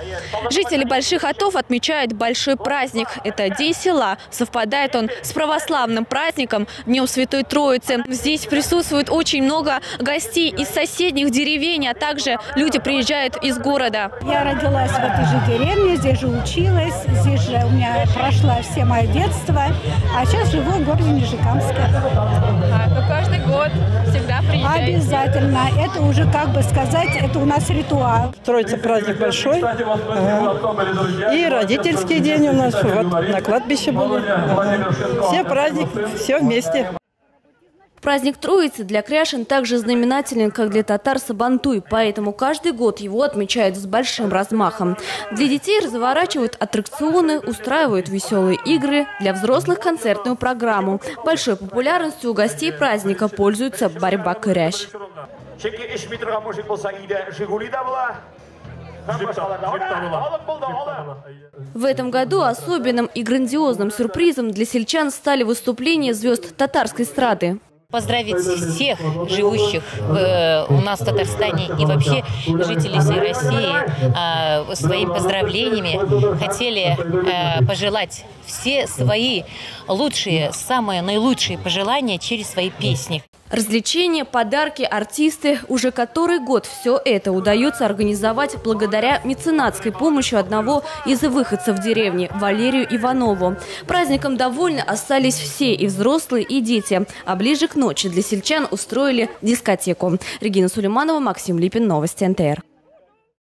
Жители Больших Отов отмечают большой праздник. Это День села. Совпадает он с православным праздником Днем Святой Троицы. Здесь присутствует очень много гостей из соседних деревень, а также люди приезжают из города. Я родилась в этой же деревне, здесь же училась, здесь же у меня прошло все мое детство, а сейчас живу в городе Нижекамске. То каждый год всегда приезжаете? Обязательно. Это уже, как бы сказать, это у нас ритуал. Троица праздник большой. И родительский день у нас вот, на кладбище были. Все праздник, все вместе. Праздник Троицы для кряшен также знаменателен, как для татар Сабантуй, поэтому каждый год его отмечают с большим размахом. Для детей разворачивают аттракционы, устраивают веселые игры, для взрослых концертную программу. Большой популярностью у гостей праздника пользуется борьба кряш. В этом году особенным и грандиозным сюрпризом для сельчан стали выступления звезд татарской эстрады. Поздравить всех живущих у нас в Татарстане и вообще жителей всей России своими поздравлениями. Хотели пожелать все свои лучшие, самые наилучшие пожелания через свои песни. Развлечения, подарки, артисты. Уже который год все это удается организовать благодаря меценатской помощи одного из выходцев деревни – Валерию Иванову. Праздником довольны остались все, и взрослые, и дети. А ближе к ночи для сельчан устроили дискотеку. Регина Сулейманова, Максим Липин, новости НТР.